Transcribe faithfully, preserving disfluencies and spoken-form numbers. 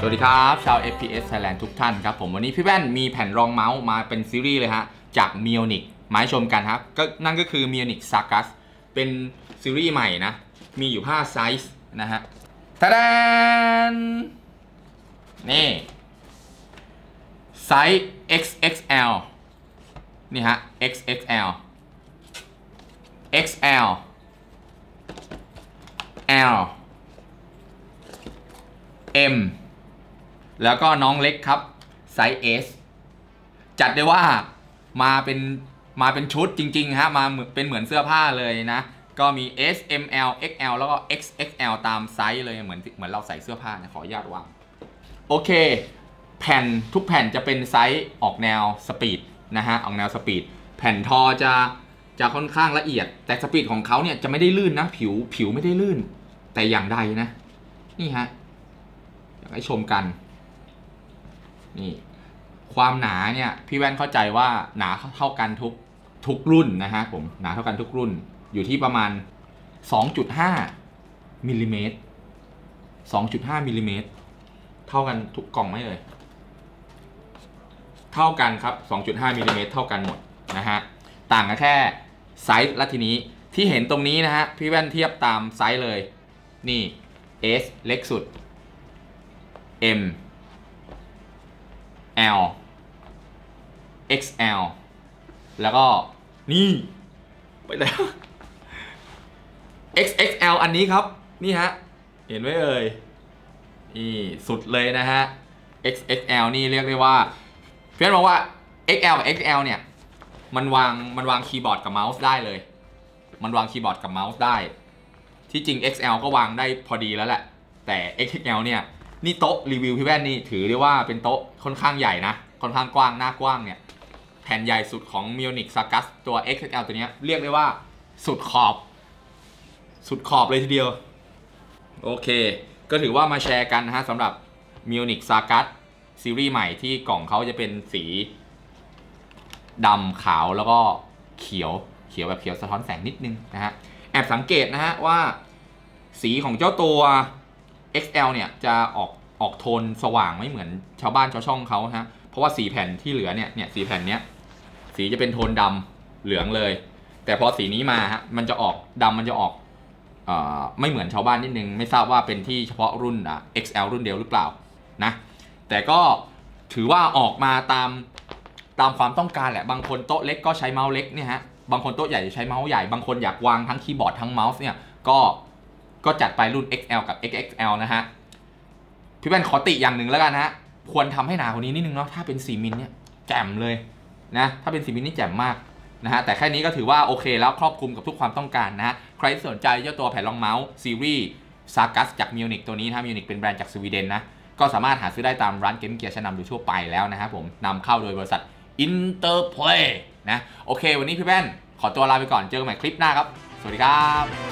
วัสดีครับชาว เอฟ พี เอส Thailand ทุกท่านครับผมวันนี้พี่แว่นมีแผ่นรองเมาส์มาเป็นซีรีส์เลยฮะจาก Munich มาให้ชมกันครับก็นั่นก็คือ Munich Sagas เป็นซีรีส์ใหม่นะมีอยู่ห้าไซส์นะฮะตะแดนนี่ไซส์ เอ็กซ์ เอ็กซ์ แอล นี่ฮะ เอ็กซ์ เอ็กซ์ แอล เอ็กซ์ แอล L M แล้วก็น้องเล็กครับไซส์ S จัดได้ว่ามาเป็นมาเป็นชุดจริงๆฮะมาเป็นเหมือนเสื้อผ้าเลยนะก็มี S M L X L แล้วก็ X X L ตามไซส์เลยเหมือนเหมือนเราใส่เสื้อผ้านะขออนุญาตวางโอเคแผ่นทุกแผ่นจะเป็นไซส์ออกแนวสปีดนะฮะออกแนวสปีดแผ่นทอจะจะค่อนข้างละเอียดแต่สปีดของเขาเนี่ยจะไม่ได้ลื่นนะผิวผิวไม่ได้ลื่นแต่อย่างใดนะนี่ฮะอยากให้ชมกันนี่ความหนาเนี่ยพี่แว่นเข้าใจว่าหนาเท่ากันทุกทุกรุ่นนะฮะผมหนาเท่ากันทุกรุ่นอยู่ที่ประมาณ สองจุดห้า มิลลิเมตร สองจุดห้า มิลลิเมตรเท่ากันทุกกล่องไหมเลยเท่ากันครับ สองจุดห้า มิลลิเมตรเท่ากันหมดนะฮะต่างกันแค่ไซส์ละทีนี้ที่เห็นตรงนี้นะฮะพี่แว่นเทียบตามไซส์เลยนี่ S เล็กสุด M L X L แล้วก็นี่ไปแล้ว X X L อันนี้ครับนี่ฮะเห็นไหมเอ่ยนี่สุดเลยนะฮะ X X L นี่เรียกได้ว่าเพื่อนบอกว่า X L กับ X L เนี่ยมันวางมันวางคีย์บอร์ดกับเมาส์ได้เลยมันวางคีย์บอร์ดกับเมาส์ได้ที่จริง X L ก็วางได้พอดีแล้วแหละแต่ X X L เนี่ยนี่โต๊ะรีวิวพี่แว่นนี่ถือได้ว่าเป็นโต๊ะค่อนข้างใหญ่นะค่อนข้างกว้างหน้ากว้างเนี่ยแผ่นใหญ่สุดของ Munich Sagas ตัว X X L ตัวนี้เรียกได้ว่าสุดขอบสุดขอบเลยทีเดียวโอเคก็ถือว่ามาแชร์กันนะฮะสำหรับ Munich Sagas ซีรีส์ใหม่ที่กล่องเขาจะเป็นสีดำขาวแล้วก็เขียวเขียวแบบเขียวสะท้อนแสงนิดนึงนะฮะแอบสังเกตนะฮะว่าสีของเจ้าตัว X L เนี่ยจะออกออกโทนสว่างไม่เหมือนชาวบ้านชาวช่องเขาฮะเพราะว่าสีแผ่นที่เหลือเนี่ยเนี่ยสีแผ่นเนี้ยสีจะเป็นโทนดำเหลืองเลยแต่พอสีนี้มาฮะมันจะออกดำมันจะออกเอ่อไม่เหมือนชาวบ้านนิดนึงไม่ทราบว่าเป็นที่เฉพาะรุ่นอ่ะ X L รุ่นเดียวหรือเปล่านะแต่ก็ถือว่าออกมาตามตามความต้องการแหละบางคนโต๊ะเล็กก็ใช้เมาส์เล็กเนี่ยฮะบางคนโต๊ะใหญ่ใช้เมาส์ใหญ่บางคนอยากวางทั้งคีย์บอร์ดทั้งเมาส์เนี่ยก็ก็จัดไปรุ่น X L กับ X X L นะฮะพี่แว่นขอติอย่างหนึ่งแล้วกันฮะควรทำให้หนาคนนี้นิดนึงเนาะถ้าเป็นสี่มิลเนี่ยแจ่มเลยนะถ้าเป็นสี่มิลนี่แจ่มมากนะฮะแต่แค่นี้ก็ถือว่าโอเคแล้วครอบคลุมกับทุกความต้องการนะฮะใครที่สนใจเจ้าตัวแผ่นรองเมาส์ซีรีส์ Sagas จาก Munich ตัวนี้นะ Munich เป็นแบรนด์จากสวีเดนนะก็สามารถหาซื้อได้ตามร้านเกมเกียร์ชั้นนำโดยทั่วไปแล้วนะครับผมนำเข้าโดยบริษัท Interplay นะโอเควันนี้พี่แว่นขอตัวลาไปก่อนเจอกันใหม่คลิปหน้าครับสวัสดีครับ